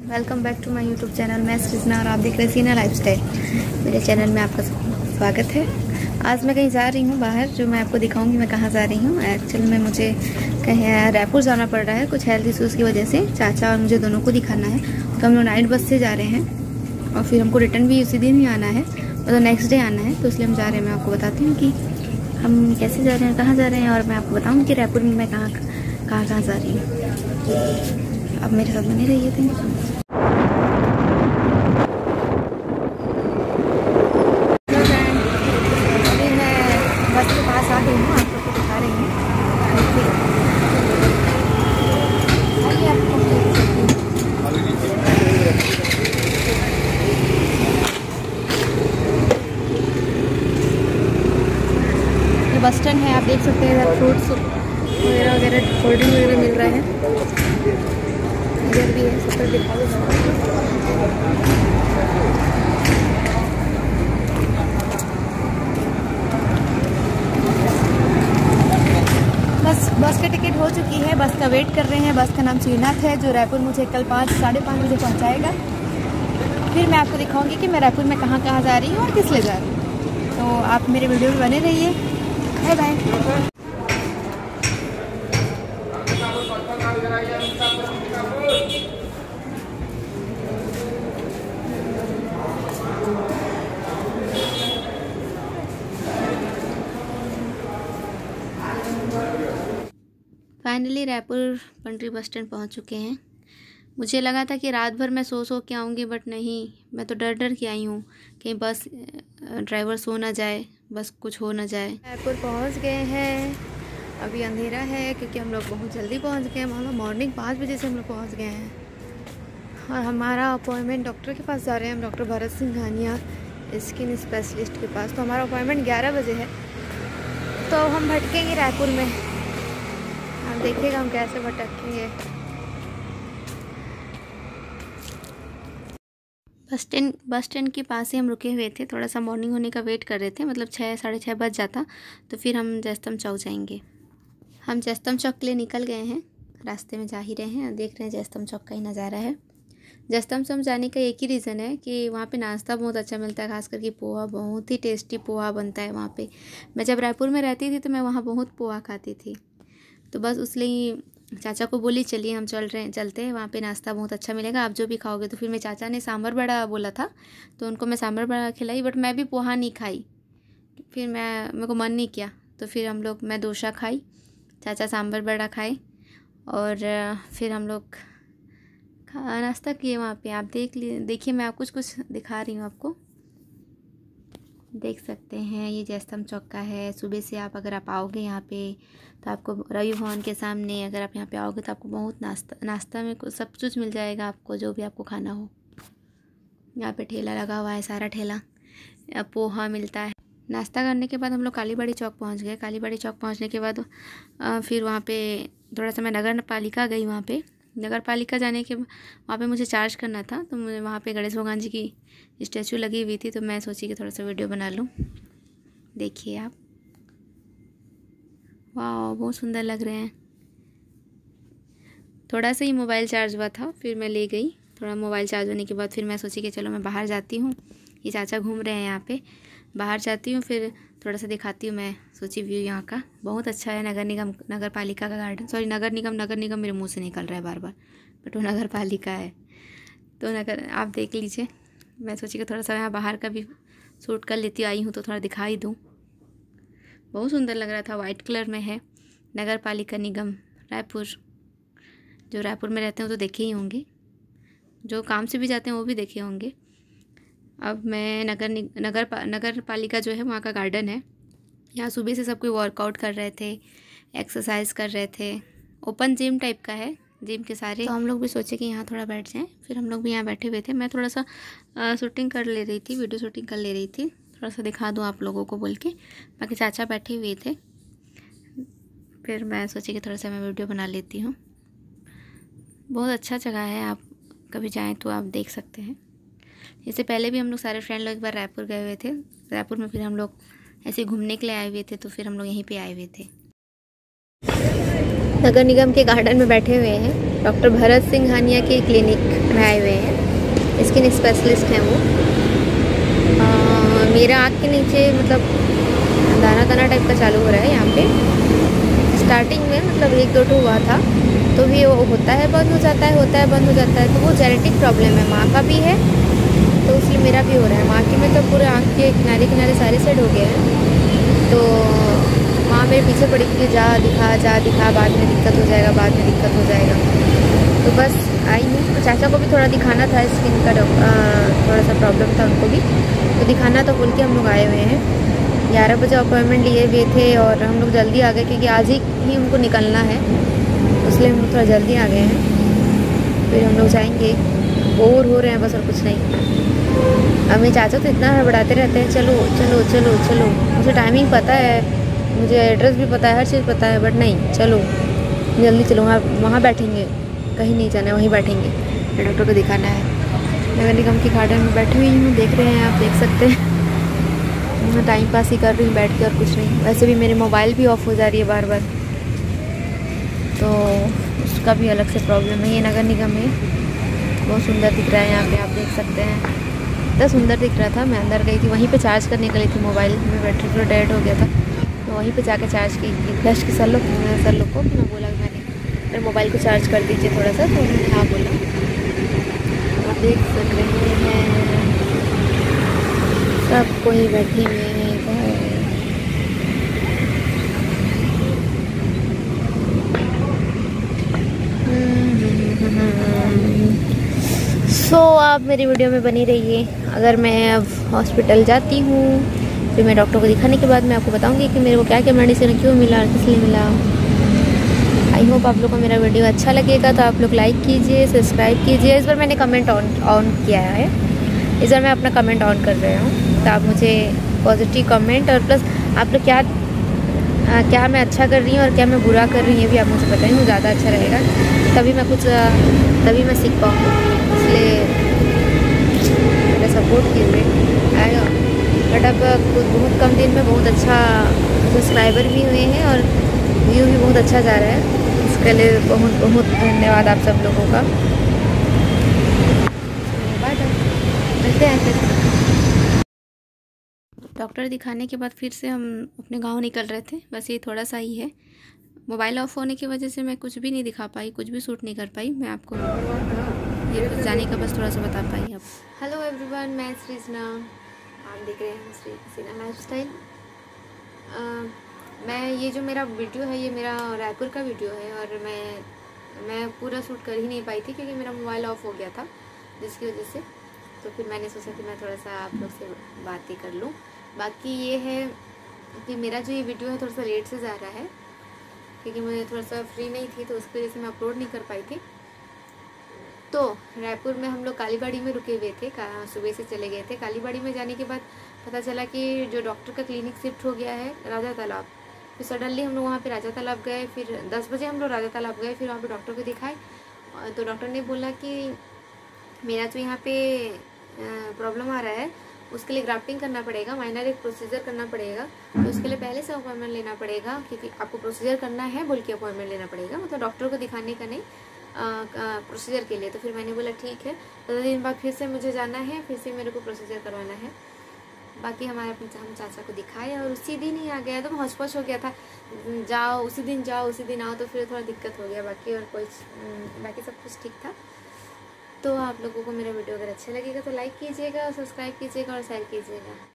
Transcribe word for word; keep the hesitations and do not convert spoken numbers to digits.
Welcome back to my YouTube channel. मैं सृजना और आप देख रहे हैं सीना लाइफस्टाइल। मेरे चैनल में आपका स्वागत है। आज मैं कहीं जा रही हूँ बाहर, जो मैं आपको दिखाऊंगी मैं कहाँ जा रही हूँ। एक्चुअली में मुझे कहीं रायपुर जाना पड़ रहा है कुछ हेल्थ इश्यूज़ की वजह से। चाचा और मुझे दोनों को दिखाना है, तो हम लोग नाइट बस से जा रहे हैं और फिर हमको रिटर्न भी उसी दिन ही आना है, मतलब नेक्स्ट डे आना है। तो इसलिए हम जा रहे हैं। मैं आपको बताती हूँ कि हम कैसे जा रहे हैं, कहाँ जा रहे हैं, और मैं आपको बताऊँगी कि रायपुर में मैं कहाँ कहाँ कहाँ जा रही हूँ। अब मेरे साथ बने रहिए थे। बस के पास आ गई हूँ, आप लोग को दिखा रही हूँ। ये बस स्टैंड है, आप देख सकते हैं। इधर फ्रूट्स वगैरह वगैरह कोल्ड ड्रिंक वगैरह मिल रहा है। इधर भी है, सब पर दिखा दो। बस बस की टिकट हो चुकी है, बस का वेट कर रहे हैं। बस का नाम श्रीनाथ है, जो रायपुर मुझे कल पाँच साढ़े पाँच बजे पहुंचाएगा। फिर मैं आपको दिखाऊंगी कि मैं रायपुर में कहाँ कहाँ जा रही हूँ और किस लिए जा रही हूँ। तो आप मेरे वीडियो में बने रहिए। Bye bye. Finally Raipur Pandri bus stand पहुंच चुके हैं। मुझे लगा था कि रात भर मैं सो सो के आऊँगी, बट नहीं, मैं तो डर डर के आई हूँ कहीं बस ड्राइवर सो ना जाए, बस कुछ हो ना जाए। रायपुर पहुंच गए हैं। अभी अंधेरा है क्योंकि हम लोग बहुत जल्दी पहुंच गए हैं। मतलब मॉर्निंग पाँच बजे से हम लोग पहुँच गए हैं और हमारा अपॉइंटमेंट डॉक्टर के पास जा रहे हैं हम, doctor Bharat Singh Ghaniya, skin specialist के पास। तो हमारा अपॉइंटमेंट ग्यारह बजे है, तो हम भटकेंगे रायपुर में। आप देखिएगा हम कैसे भटकेंगे। बस स्टैंड बस स्टैंड के पास ही हम रुके हुए थे। थोड़ा सा मॉर्निंग होने का वेट कर रहे थे, मतलब छः साढ़े छः बज जाता तो फिर हम जयस्तंभ चौक जाएंगे। हम जयस्तंभ चौक के लिए निकल गए हैं, रास्ते में जा ही रहे हैं। देख रहे हैं जयस्तंभ चौक का ही नज़ारा है। जयस्तंभ चौक जाने का एक ही रीज़न है कि वहाँ पे नाश्ता बहुत अच्छा मिलता है, खास करके पोहा। बहुत ही टेस्टी पोहा बनता है वहाँ पे। मैं जब रायपुर में रहती थी तो मैं वहाँ बहुत पोहा खाती थी। तो बस उसलिए चाचा को बोली चलिए हम चल रहे हैं, चलते हैं, वहाँ पे नाश्ता बहुत अच्छा मिलेगा, आप जो भी खाओगे। तो फिर मेरे चाचा ने सांभर बड़ा बोला था, तो उनको मैं सांभर बड़ा खिलाई, बट मैं भी पोहा नहीं खाई। फिर मैं मेरे को मन नहीं किया, तो फिर हम लोग मैं डोसा खाई, चाचा सांभर बड़ा खाए, और फिर हम लोग नाश्ता किए वहाँ पे। आप देख ली देखिए, मैं आप कुछ कुछ दिखा रही हूँ आपको, देख सकते हैं। ये जयस्तंभ चौक का है। सुबह से आप अगर आप आओगे यहाँ पे तो आपको रवि भवन के सामने अगर आप यहाँ पे आओगे तो आपको बहुत नाश्ता नाश्ता में कुछ सब कुछ मिल जाएगा आपको, जो भी आपको खाना हो। यहाँ पे ठेला लगा हुआ है, सारा ठेला, पोहा मिलता है। नाश्ता करने के बाद हम लोग कालीबाड़ी चौक पहुँच गए। कालीबाड़ी चौक पहुँचने के बाद फिर वहाँ पर थोड़ा सा मैं नगर पालिका गई। वहाँ पर नगर पालिका जाने के वहाँ पे मुझे चार्ज करना था, तो मुझे वहाँ पे गणेश भगवान जी की स्टैचू लगी हुई थी, तो मैं सोची कि थोड़ा सा वीडियो बना लूँ। देखिए आप, वाह बहुत सुंदर लग रहे हैं। थोड़ा सा ही मोबाइल चार्ज हुआ था, फिर मैं ले गई। थोड़ा मोबाइल चार्ज होने के बाद फिर मैं सोची कि चलो मैं बाहर जाती हूँ। ये चाचा घूम रहे हैं यहाँ पे, बाहर जाती हूँ, फिर थोड़ा सा दिखाती हूँ। मैं सोची व्यू यहाँ का बहुत अच्छा है। नगर निगम नगर पालिका का गार्डन, सॉरी नगर निगम नगर निगम मेरे मुंह से निकल रहा है बार बार, बट वो नगर पालिका है। तो नगर आप देख लीजिए। मैं सोची कि थोड़ा सा यहाँ बाहर का भी शूट कर लेती, आई हूँ तो थोड़ा दिखाई दूँ। बहुत सुंदर लग रहा था, वाइट कलर में है। नगर पालिका निगम रायपुर, जो रायपुर में रहते हैं तो देखे ही होंगे, जो काम से भी जाते हैं वो भी देखे होंगे। अब मैं नगर नगर नगर पालिका जो है वहाँ का गार्डन है। यहाँ सुबह से सब कोई वर्कआउट कर रहे थे, एक्सरसाइज कर रहे थे। ओपन जिम टाइप का है, जिम के सारे। तो हम लोग भी सोचे कि यहाँ थोड़ा बैठ जाएं, फिर हम लोग भी यहाँ बैठे हुए थे। मैं थोड़ा सा शूटिंग कर ले रही थी, वीडियो शूटिंग कर ले रही थी, थोड़ा सा दिखा दूँ आप लोगों को बोल के। बाकी चाचा बैठे हुए थे, फिर मैं सोची कि थोड़ा सा मैं वीडियो बना लेती हूँ। बहुत अच्छा जगह है, आप कभी जाएँ तो आप देख सकते हैं। इससे पहले भी हम लोग सारे फ्रेंड लोग एक बार रायपुर गए हुए थे। रायपुर में फिर हम लोग ऐसे घूमने के लिए आए हुए थे, तो फिर हम लोग यहीं पे आए हुए थे। नगर निगम के गार्डन में बैठे हुए हैं। डॉक्टर भरत सिंघानिया के क्लिनिक में आए हुए हैं, स्किन स्पेशलिस्ट हैं वो। आ, मेरा आँख के नीचे मतलब दाना दाना टाइप का चालू हो रहा है यहाँ पे। स्टार्टिंग में मतलब एक दो टू हुआ था, तो भी वो होता है बंद हो जाता है, होता है बंद हो जाता है। तो वो जेनेटिक प्रॉब्लम है, माँ का भी है तो इसलिए मेरा भी हो रहा है। माँ के में तो पूरे आँख के किनारे किनारे सारे साइड हो गए हैं। तो माँ मेरे पीछे पड़ी थी कि जा दिखा जा दिखा, बाद में दिक्कत हो जाएगा, बाद में दिक्कत हो जाएगा। तो बस आई हूँ। तो चाचा को भी थोड़ा दिखाना था, स्किन का थोड़ा सा प्रॉब्लम था उनको भी, तो दिखाना तो बोल के हम लोग आए हुए हैं। ग्यारह बजे अपॉइंटमेंट लिए हुए थे और हम लोग जल्दी आ गए क्योंकि आज ही ही उनको निकलना है, इसलिए हम लोग थोड़ा जल्दी आ गए हैं। फिर हम लोग जाएंगे, बोर हो रहे हैं बस और कुछ नहीं। अब मेरे चाचा तो इतना हड़बड़ाते रहते हैं, चलो चलो चलो चलो। मुझे टाइमिंग पता है, मुझे एड्रेस भी पता है, हर चीज़ पता है, बट नहीं चलो जल्दी चलो, वहाँ वहाँ बैठेंगे, कहीं नहीं जाना है, वहीं बैठेंगे, डॉक्टर को दिखाना है। नगर निगम के गार्डन में बैठी हुई हूँ, देख रहे हैं आप, देख सकते हैं। मैं टाइम पास ही कर रही हूँ बैठ के और कुछ नहीं। वैसे भी मेरी मोबाइल भी ऑफ हो जा रही है बार बार, तो उसका भी अलग से प्रॉब्लम है। ये नगर निगम है, बहुत सुंदर दिख रहा है यहाँ पे, आप देख सकते हैं। इतना सुंदर दिख रहा था। मैं अंदर गई थी, वहीं पे चार्ज करने गई थी मोबाइल में, बैटरी पूरा डेड हो गया था, तो वहीं पे जाके चार्ज की। फ्लैश की सर लोग सर लोग को मैं बोला कि मैंने मेरे मोबाइल को चार्ज कर दीजिए थोड़ा सा, तो उन्होंने हाँ बोला। आप देख सक रहे हैं सब कोई बैठे हुए हैं इधर। सो so, आप मेरी वीडियो में बनी रहिए। अगर मैं अब हॉस्पिटल जाती हूँ, फिर मैं डॉक्टर को दिखाने के बाद मैं आपको बताऊंगी कि मेरे को क्या क्या मेडिसिन क्यों मिला और किस लिए मिला। आई होप आप लोग को मेरा वीडियो अच्छा लगेगा, तो आप लोग लाइक कीजिए, सब्सक्राइब कीजिए। इस बार मैंने कमेंट ऑन ऑन किया है, इस बार मैं अपना कमेंट ऑन कर रही हूँ, तो आप मुझे पॉजिटिव कमेंट और प्लस आप लोग क्या आ, क्या मैं अच्छा कर रही हूँ और क्या मैं बुरा कर रही हूँ ये भी आप मुझे बताएं, वो ज़्यादा अच्छा रहेगा। तभी मैं कुछ तभी मैं सीख पाऊँगी, इसलिए मेरा सपोर्ट कीजिए आएगा। बट अब कुछ बहुत कम दिन में बहुत अच्छा सब्सक्राइबर भी हुए हैं और व्यू भी बहुत अच्छा जा रहा है, इसके लिए बहुत बहुत धन्यवाद आप सब लोगों का। बाय, मिलते हैं फिर। डॉक्टर दिखाने के बाद फिर से हम अपने गांव निकल रहे थे, बस ये थोड़ा सा ही है। मोबाइल ऑफ होने की वजह से मैं कुछ भी नहीं दिखा पाई, कुछ भी शूट नहीं कर पाई। मैं आपको ये कुछ जाने का बस थोड़ा सा बता पाई अब। हेलो एवरीवन, मैं सृजना, आप देख रहे हैं सृजना लाइफस्टाइल। मैं ये जो मेरा वीडियो है ये मेरा रायपुर का वीडियो है, और मैं मैं पूरा शूट कर ही नहीं पाई थी क्योंकि मेरा मोबाइल ऑफ हो गया था, जिसकी वजह से। तो फिर मैंने सोचा कि मैं थोड़ा सा आप लोग से बात ही कर लूँ। बाकी ये है कि मेरा जो ये वीडियो है थोड़ा सा लेट से जा रहा है क्योंकि मैं थोड़ा सा फ्री नहीं थी, तो उसकी वजह से मैं अपलोड नहीं कर पाई थी। तो रायपुर में हम लोग कालीबाड़ी में रुके हुए थे, सुबह से चले गए थे। कालीबाड़ी में जाने के बाद पता चला कि जो डॉक्टर का क्लिनिक शिफ्ट हो गया है राजा तालाब। फिर सडनली हम लोग वहाँ पे राजा तालाब गए, फिर दस बजे हम लोग राजा तालाब गए, फिर वहाँ पे डॉक्टर को दिखाए। तो डॉक्टर ने बोला कि मेरा जो यहाँ पे प्रॉब्लम आ रहा है उसके लिए ग्राफ्टिंग करना पड़ेगा, माइनर एक प्रोसीजर करना पड़ेगा, तो उसके लिए पहले से अपॉइंटमेंट लेना पड़ेगा क्योंकि आपको प्रोसीजर करना है बोल के अपॉइंटमेंट लेना पड़ेगा, मतलब डॉक्टर को दिखाने का नहीं, प्रोसीजर के लिए। तो फिर मैंने बोला ठीक है, तो दो दिन बाद फिर से मुझे जाना है, फिर से मेरे को प्रोसीजर करवाना है। बाकी हमारे अपने हम चाचा को दिखाए और उसी दिन ही आ गया, तो हौच पौच हो गया था, जाओ उसी दिन जाओ उसी दिन आओ, तो फिर थोड़ा दिक्कत हो गया। बाकी और कोई बाकी सब कुछ ठीक था। तो आप लोगों को मेरा वीडियो अगर अच्छा लगेगा तो लाइक कीजिएगा और सब्सक्राइब कीजिएगा और शेयर कीजिएगा।